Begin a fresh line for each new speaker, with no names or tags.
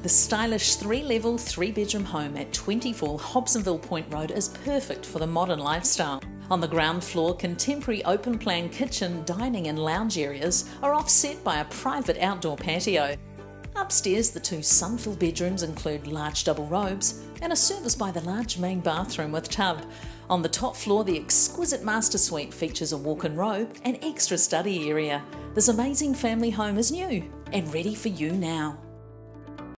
The stylish 3-level, 3-bedroom home at 24 Hobsonville Point Road is perfect for the modern lifestyle. On the ground floor, contemporary open-plan kitchen, dining and lounge areas are offset by a private outdoor patio. Upstairs, the 2 sun-filled bedrooms include large double robes and are serviced by the large main bathroom with tub. On the top floor, the exquisite master suite features a walk-in robe and extra study area. This amazing family home is new and ready for you now.